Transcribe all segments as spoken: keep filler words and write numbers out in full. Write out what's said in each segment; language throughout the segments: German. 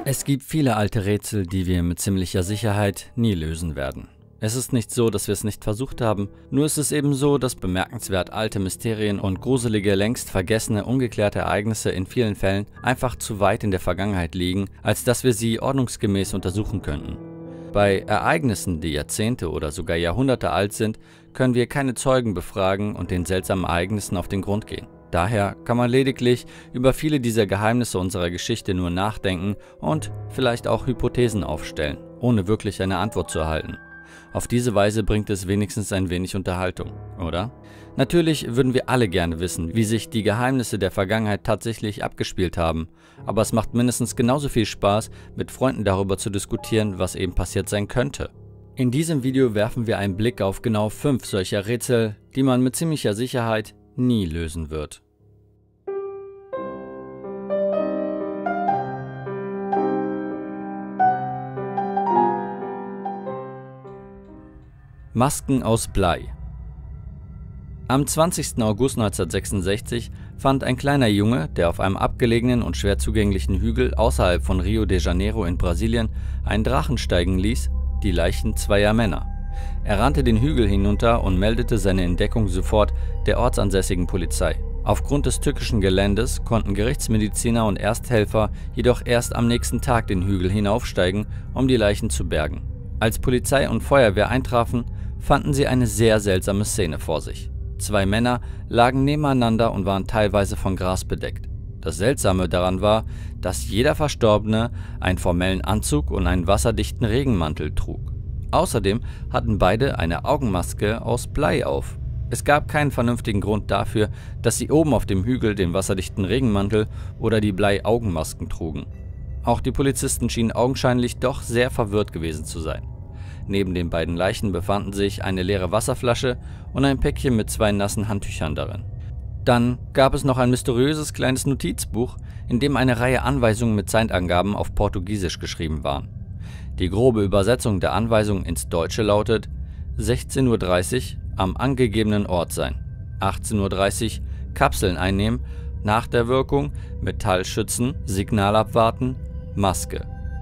Es gibt viele alte Rätsel, die wir mit ziemlicher Sicherheit nie lösen werden. Es ist nicht so, dass wir es nicht versucht haben, nur ist es eben so, dass bemerkenswert alte Mysterien und gruselige, längst vergessene, ungeklärte Ereignisse in vielen Fällen einfach zu weit in der Vergangenheit liegen, als dass wir sie ordnungsgemäß untersuchen könnten. Bei Ereignissen, die Jahrzehnte oder sogar Jahrhunderte alt sind, können wir keine Zeugen befragen und den seltsamen Ereignissen auf den Grund gehen. Daher kann man lediglich über viele dieser Geheimnisse unserer Geschichte nur nachdenken und vielleicht auch Hypothesen aufstellen, ohne wirklich eine Antwort zu erhalten. Auf diese Weise bringt es wenigstens ein wenig Unterhaltung, oder? Natürlich würden wir alle gerne wissen, wie sich die Geheimnisse der Vergangenheit tatsächlich abgespielt haben, aber es macht mindestens genauso viel Spaß, mit Freunden darüber zu diskutieren, was eben passiert sein könnte. In diesem Video werfen wir einen Blick auf genau fünf solcher Rätsel, die man mit ziemlicher Sicherheit nie lösen wird. Masken aus Blei. Am zwanzigsten August neunzehnhundertsechsundsechzig fand ein kleiner Junge, der auf einem abgelegenen und schwer zugänglichen Hügel außerhalb von Rio de Janeiro in Brasilien einen Drachen steigen ließ, die Leichen zweier Männer. Er rannte den Hügel hinunter und meldete seine Entdeckung sofort der ortsansässigen Polizei. Aufgrund des tückischen Geländes konnten Gerichtsmediziner und Ersthelfer jedoch erst am nächsten Tag den Hügel hinaufsteigen, um die Leichen zu bergen. Als Polizei und Feuerwehr eintrafen, fanden sie eine sehr seltsame Szene vor sich. Zwei Männer lagen nebeneinander und waren teilweise von Gras bedeckt. Das Seltsame daran war, dass jeder Verstorbene einen formellen Anzug und einen wasserdichten Regenmantel trug. Außerdem hatten beide eine Augenmaske aus Blei auf. Es gab keinen vernünftigen Grund dafür, dass sie oben auf dem Hügel den wasserdichten Regenmantel oder die Blei-Augenmasken trugen. Auch die Polizisten schienen augenscheinlich doch sehr verwirrt gewesen zu sein. Neben den beiden Leichen befanden sich eine leere Wasserflasche und ein Päckchen mit zwei nassen Handtüchern darin. Dann gab es noch ein mysteriöses kleines Notizbuch, in dem eine Reihe Anweisungen mit Zeitangaben auf Portugiesisch geschrieben waren. Die grobe Übersetzung der Anweisungen ins Deutsche lautet: sechzehn Uhr dreißig am angegebenen Ort sein, achtzehn Uhr dreißig Kapseln einnehmen, nach der Wirkung Metall schützen, Signal abwarten, Maske.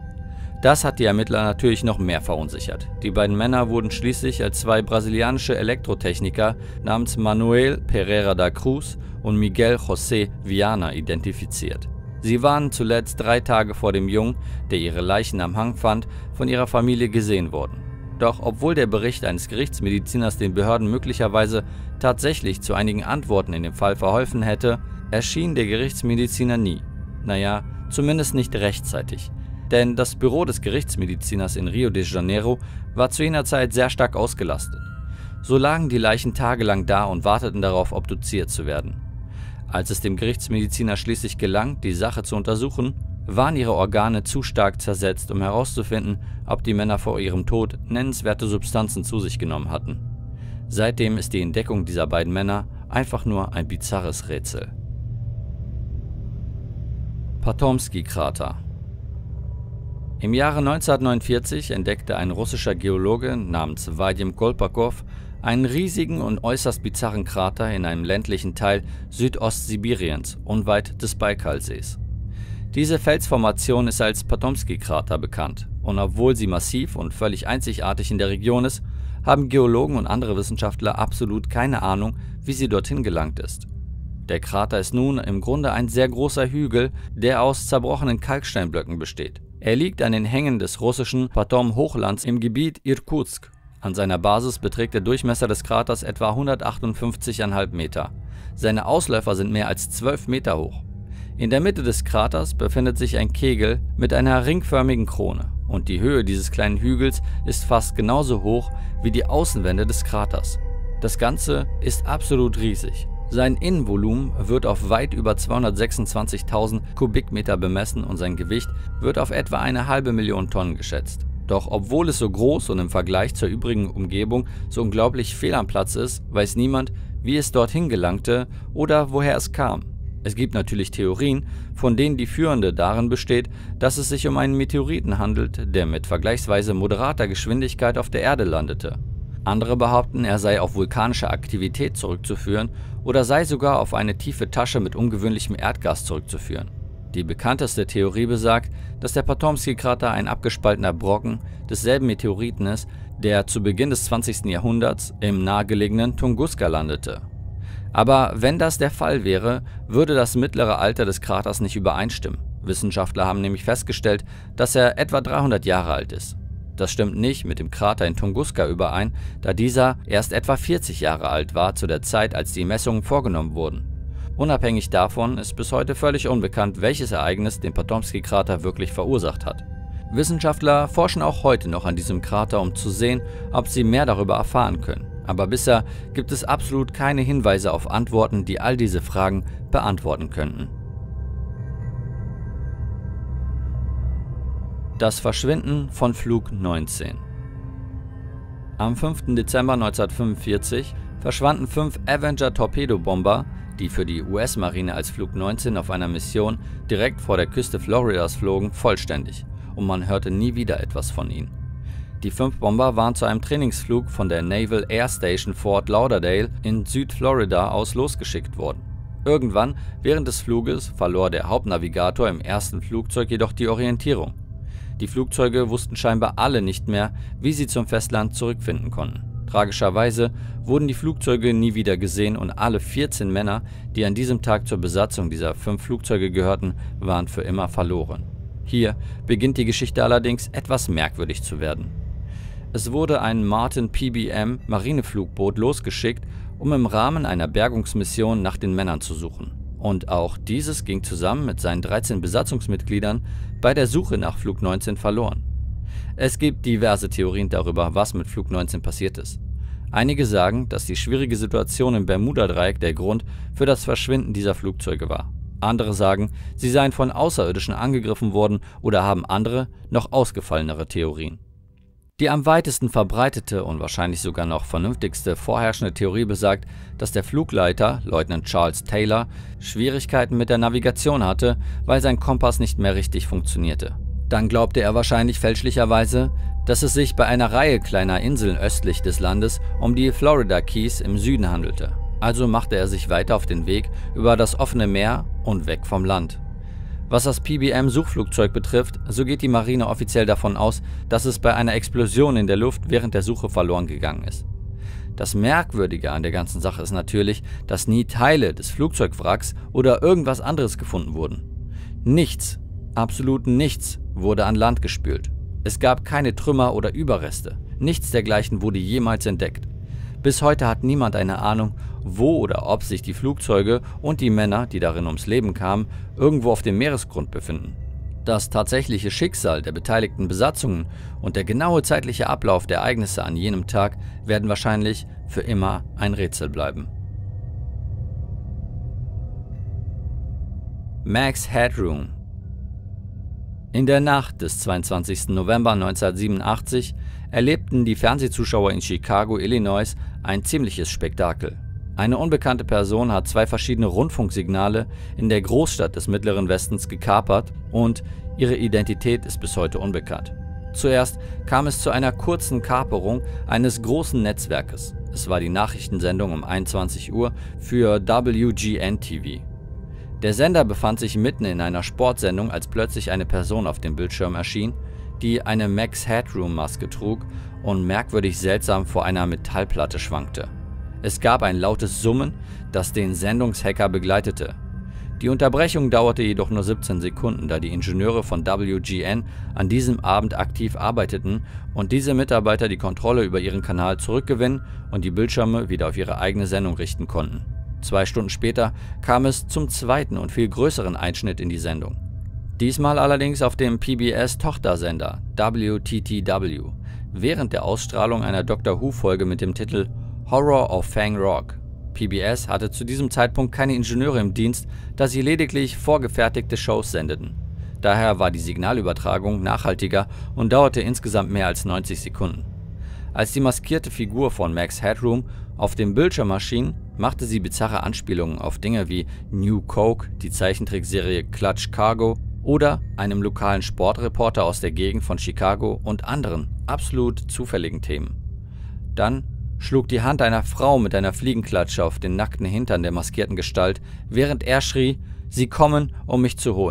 Das hat die Ermittler natürlich noch mehr verunsichert. Die beiden Männer wurden schließlich als zwei brasilianische Elektrotechniker namens Manuel Pereira da Cruz und Miguel José Viana identifiziert. Sie waren zuletzt drei Tage vor dem Jungen, der ihre Leichen am Hang fand, von ihrer Familie gesehen worden. Doch obwohl der Bericht eines Gerichtsmediziners den Behörden möglicherweise tatsächlich zu einigen Antworten in dem Fall verholfen hätte, erschien der Gerichtsmediziner nie. Naja, zumindest nicht rechtzeitig. Denn das Büro des Gerichtsmediziners in Rio de Janeiro war zu jener Zeit sehr stark ausgelastet. So lagen die Leichen tagelang da und warteten darauf, obduziert zu werden. Als es dem Gerichtsmediziner schließlich gelang, die Sache zu untersuchen, waren ihre Organe zu stark zersetzt, um herauszufinden, ob die Männer vor ihrem Tod nennenswerte Substanzen zu sich genommen hatten. Seitdem ist die Entdeckung dieser beiden Männer einfach nur ein bizarres Rätsel. Potomski-Krater. Im Jahre neunzehnhundertneunundvierzig entdeckte ein russischer Geologe namens Wadim Kolpakow einen riesigen und äußerst bizarren Krater in einem ländlichen Teil Südostsibiriens, unweit des Baikalsees. Diese Felsformation ist als Potomski-Krater bekannt, und obwohl sie massiv und völlig einzigartig in der Region ist, haben Geologen und andere Wissenschaftler absolut keine Ahnung, wie sie dorthin gelangt ist. Der Krater ist nun im Grunde ein sehr großer Hügel, der aus zerbrochenen Kalksteinblöcken besteht. Er liegt an den Hängen des russischen Potom-Hochlands im Gebiet Irkutsk. An seiner Basis beträgt der Durchmesser des Kraters etwa hundertachtundfünfzig Komma fünf Meter. Seine Ausläufer sind mehr als zwölf Meter hoch. In der Mitte des Kraters befindet sich ein Kegel mit einer ringförmigen Krone, und die Höhe dieses kleinen Hügels ist fast genauso hoch wie die Außenwände des Kraters. Das Ganze ist absolut riesig. Sein Innenvolumen wird auf weit über zweihundertsechsundzwanzigtausend Kubikmeter bemessen und sein Gewicht wird auf etwa eine halbe Million Tonnen geschätzt. Doch obwohl es so groß und im Vergleich zur übrigen Umgebung so unglaublich fehl am Platz ist, weiß niemand, wie es dorthin gelangte oder woher es kam. Es gibt natürlich Theorien, von denen die führende darin besteht, dass es sich um einen Meteoriten handelt, der mit vergleichsweise moderater Geschwindigkeit auf der Erde landete. Andere behaupten, er sei auf vulkanische Aktivität zurückzuführen oder sei sogar auf eine tiefe Tasche mit ungewöhnlichem Erdgas zurückzuführen. Die bekannteste Theorie besagt, dass der Potomski-Krater ein abgespaltener Brocken desselben Meteoriten ist, der zu Beginn des zwanzigsten Jahrhunderts im nahegelegenen Tunguska landete. Aber wenn das der Fall wäre, würde das mittlere Alter des Kraters nicht übereinstimmen. Wissenschaftler haben nämlich festgestellt, dass er etwa dreihundert Jahre alt ist. Das stimmt nicht mit dem Krater in Tunguska überein, da dieser erst etwa vierzig Jahre alt war zu der Zeit, als die Messungen vorgenommen wurden. Unabhängig davon ist bis heute völlig unbekannt, welches Ereignis den Potomski-Krater wirklich verursacht hat. Wissenschaftler forschen auch heute noch an diesem Krater, um zu sehen, ob sie mehr darüber erfahren können. Aber bisher gibt es absolut keine Hinweise auf Antworten, die all diese Fragen beantworten könnten. Das Verschwinden von Flug neunzehn. Am fünften Dezember neunzehnhundertfünfundvierzig verschwanden fünf Avenger-Torpedobomber, die für die U S-Marine als Flug neunzehn auf einer Mission direkt vor der Küste Floridas flogen, vollständig, und man hörte nie wieder etwas von ihnen. Die fünf Bomber waren zu einem Trainingsflug von der Naval Air Station Fort Lauderdale in Südflorida aus losgeschickt worden. Irgendwann während des Fluges verlor der Hauptnavigator im ersten Flugzeug jedoch die Orientierung. Die Flugzeuge wussten scheinbar alle nicht mehr, wie sie zum Festland zurückfinden konnten. Tragischerweise wurden die Flugzeuge nie wieder gesehen und alle vierzehn Männer, die an diesem Tag zur Besatzung dieser fünf Flugzeuge gehörten, waren für immer verloren. Hier beginnt die Geschichte allerdings etwas merkwürdig zu werden. Es wurde ein Martin P B M Marineflugboot losgeschickt, um im Rahmen einer Bergungsmission nach den Männern zu suchen. Und auch dieses ging zusammen mit seinen dreizehn Besatzungsmitgliedern bei der Suche nach Flug neunzehn verloren. Es gibt diverse Theorien darüber, was mit Flug neunzehn passiert ist. Einige sagen, dass die schwierige Situation im Bermuda-Dreieck der Grund für das Verschwinden dieser Flugzeuge war. Andere sagen, sie seien von Außerirdischen angegriffen worden oder haben andere, noch ausgefallenere Theorien. Die am weitesten verbreitete und wahrscheinlich sogar noch vernünftigste vorherrschende Theorie besagt, dass der Flugleiter, Leutnant Charles Taylor, Schwierigkeiten mit der Navigation hatte, weil sein Kompass nicht mehr richtig funktionierte. Dann glaubte er wahrscheinlich fälschlicherweise, dass es sich bei einer Reihe kleiner Inseln östlich des Landes um die Florida Keys im Süden handelte. Also machte er sich weiter auf den Weg über das offene Meer und weg vom Land. Was das P B M-Suchflugzeug betrifft, so geht die Marine offiziell davon aus, dass es bei einer Explosion in der Luft während der Suche verloren gegangen ist. Das Merkwürdige an der ganzen Sache ist natürlich, dass nie Teile des Flugzeugwracks oder irgendwas anderes gefunden wurden. Nichts, absolut nichts, wurde an Land gespült. Es gab keine Trümmer oder Überreste. Nichts dergleichen wurde jemals entdeckt. Bis heute hat niemand eine Ahnung, wo oder ob sich die Flugzeuge und die Männer, die darin ums Leben kamen, irgendwo auf dem Meeresgrund befinden. Das tatsächliche Schicksal der beteiligten Besatzungen und der genaue zeitliche Ablauf der Ereignisse an jenem Tag werden wahrscheinlich für immer ein Rätsel bleiben. Max Headroom. In der Nacht des zweiundzwanzigsten November neunzehnhundertsiebenundachtzig erlebten die Fernsehzuschauer in Chicago, Illinois, ein ziemliches Spektakel. Eine unbekannte Person hat zwei verschiedene Rundfunksignale in der Großstadt des Mittleren Westens gekapert und ihre Identität ist bis heute unbekannt. Zuerst kam es zu einer kurzen Kaperung eines großen Netzwerkes. Es war die Nachrichtensendung um einundzwanzig Uhr für W G N T V. Der Sender befand sich mitten in einer Sportsendung, als plötzlich eine Person auf dem Bildschirm erschien, die eine Max Headroom-Maske trug und merkwürdig seltsam vor einer Metallplatte schwankte. Es gab ein lautes Summen, das den Sendungshacker begleitete. Die Unterbrechung dauerte jedoch nur siebzehn Sekunden, da die Ingenieure von W G N an diesem Abend aktiv arbeiteten und diese Mitarbeiter die Kontrolle über ihren Kanal zurückgewinnen und die Bildschirme wieder auf ihre eigene Sendung richten konnten. Zwei Stunden später kam es zum zweiten und viel größeren Einschnitt in die Sendung. Diesmal allerdings auf dem P B S-Tochtersender W T T W, während der Ausstrahlung einer Doctor Who-Folge mit dem Titel Horror of Fang Rock. P B S hatte zu diesem Zeitpunkt keine Ingenieure im Dienst, da sie lediglich vorgefertigte Shows sendeten. Daher war die Signalübertragung nachhaltiger und dauerte insgesamt mehr als neunzig Sekunden. Als die maskierte Figur von Max Headroom auf dem Bildschirm erschien, machte sie bizarre Anspielungen auf Dinge wie New Coke, die Zeichentrickserie Clutch Cargo oder einem lokalen Sportreporter aus der Gegend von Chicago und anderen absolut zufälligen Themen. Dann schlug die Hand einer Frau mit einer Fliegenklatsche auf den nackten Hintern der maskierten Gestalt, während er schrie: „Sie kommen, um mich zu holen."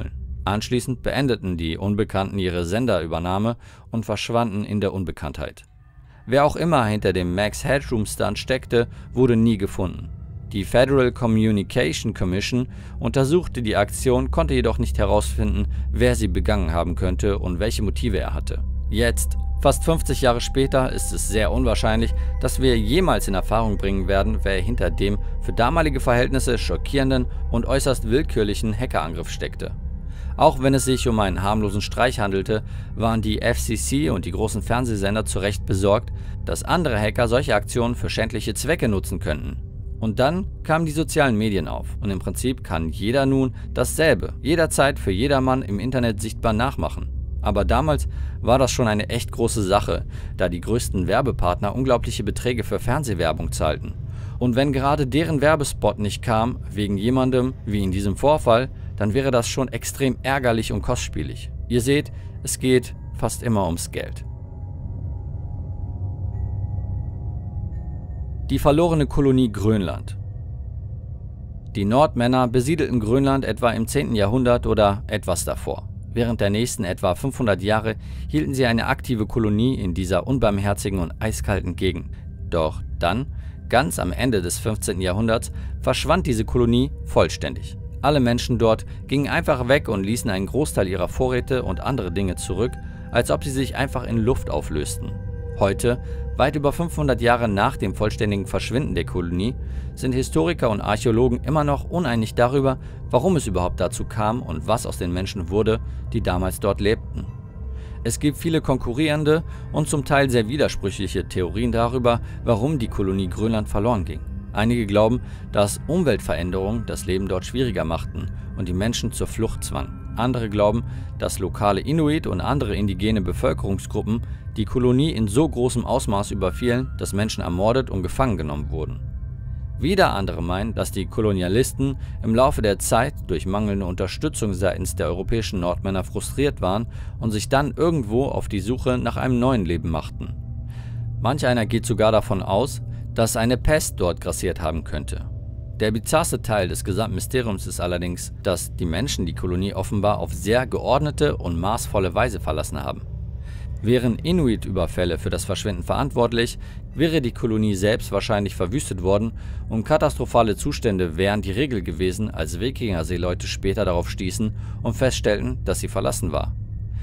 Anschließend beendeten die Unbekannten ihre Senderübernahme und verschwanden in der Unbekanntheit. Wer auch immer hinter dem Max Headroom Stunt steckte, wurde nie gefunden. Die Federal Communication Commission untersuchte die Aktion, konnte jedoch nicht herausfinden, wer sie begangen haben könnte und welche Motive er hatte. Jetzt, fast fünfzig Jahre später, ist es sehr unwahrscheinlich, dass wir jemals in Erfahrung bringen werden, wer hinter dem für damalige Verhältnisse schockierenden und äußerst willkürlichen Hackerangriff steckte. Auch wenn es sich um einen harmlosen Streich handelte, waren die F C C und die großen Fernsehsender zu Recht besorgt, dass andere Hacker solche Aktionen für schändliche Zwecke nutzen könnten. Und dann kamen die sozialen Medien auf und im Prinzip kann jeder nun dasselbe, jederzeit für jedermann im Internet sichtbar nachmachen. Aber damals war das schon eine echt große Sache, da die größten Werbepartner unglaubliche Beträge für Fernsehwerbung zahlten. Und wenn gerade deren Werbespot nicht kam, wegen jemandem, wie in diesem Vorfall, dann wäre das schon extrem ärgerlich und kostspielig. Ihr seht, es geht fast immer ums Geld. Die verlorene Kolonie Grönland. Die Nordmänner besiedelten Grönland etwa im zehnten Jahrhundert oder etwas davor. Während der nächsten etwa fünfhundert Jahre hielten sie eine aktive Kolonie in dieser unbarmherzigen und eiskalten Gegend. Doch dann, ganz am Ende des fünfzehnten Jahrhunderts, verschwand diese Kolonie vollständig. Alle Menschen dort gingen einfach weg und ließen einen Großteil ihrer Vorräte und andere Dinge zurück, als ob sie sich einfach in Luft auflösten. Heute, weit über fünfhundert Jahre nach dem vollständigen Verschwinden der Kolonie, sind Historiker und Archäologen immer noch uneinig darüber, warum es überhaupt dazu kam und was aus den Menschen wurde, die damals dort lebten. Es gibt viele konkurrierende und zum Teil sehr widersprüchliche Theorien darüber, warum die Kolonie Grönland verloren ging. Einige glauben, dass Umweltveränderungen das Leben dort schwieriger machten und die Menschen zur Flucht zwangen. Andere glauben, dass lokale Inuit und andere indigene Bevölkerungsgruppen die Kolonie in so großem Ausmaß überfielen, dass Menschen ermordet und gefangen genommen wurden. Wieder andere meinen, dass die Kolonialisten im Laufe der Zeit durch mangelnde Unterstützung seitens der europäischen Nordmänner frustriert waren und sich dann irgendwo auf die Suche nach einem neuen Leben machten. Manch einer geht sogar davon aus, dass eine Pest dort grassiert haben könnte. Der bizarrste Teil des gesamten Mysteriums ist allerdings, dass die Menschen die Kolonie offenbar auf sehr geordnete und maßvolle Weise verlassen haben. Wären Inuit-Überfälle für das Verschwinden verantwortlich, wäre die Kolonie selbst wahrscheinlich verwüstet worden und katastrophale Zustände wären die Regel gewesen, als Wikinger-Seeleute später darauf stießen und feststellten, dass sie verlassen war.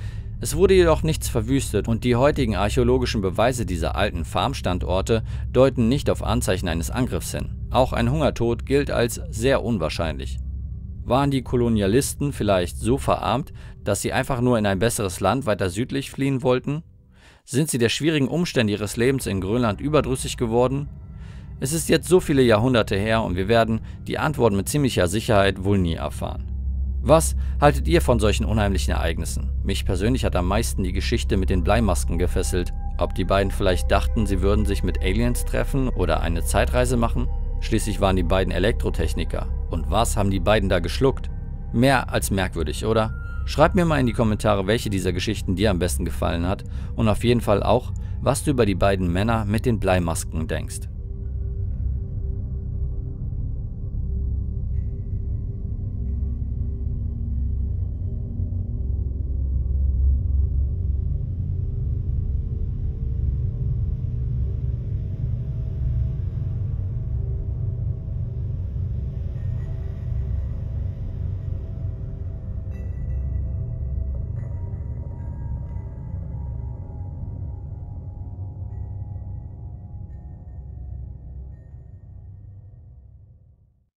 Es wurde jedoch nichts verwüstet und die heutigen archäologischen Beweise dieser alten Farmstandorte deuten nicht auf Anzeichen eines Angriffs hin. Auch ein Hungertod gilt als sehr unwahrscheinlich. Waren die Kolonialisten vielleicht so verarmt, dass sie einfach nur in ein besseres Land weiter südlich fliehen wollten? Sind sie der schwierigen Umstände ihres Lebens in Grönland überdrüssig geworden? Es ist jetzt so viele Jahrhunderte her und wir werden die Antwort mit ziemlicher Sicherheit wohl nie erfahren. Was haltet ihr von solchen unheimlichen Ereignissen? Mich persönlich hat am meisten die Geschichte mit den Bleimasken gefesselt. Ob die beiden vielleicht dachten, sie würden sich mit Aliens treffen oder eine Zeitreise machen? Schließlich waren die beiden Elektrotechniker. Und was haben die beiden da geschluckt? Mehr als merkwürdig, oder? Schreib mir mal in die Kommentare, welche dieser Geschichten dir am besten gefallen hat und auf jeden Fall auch, was du über die beiden Männer mit den Bleimasken denkst.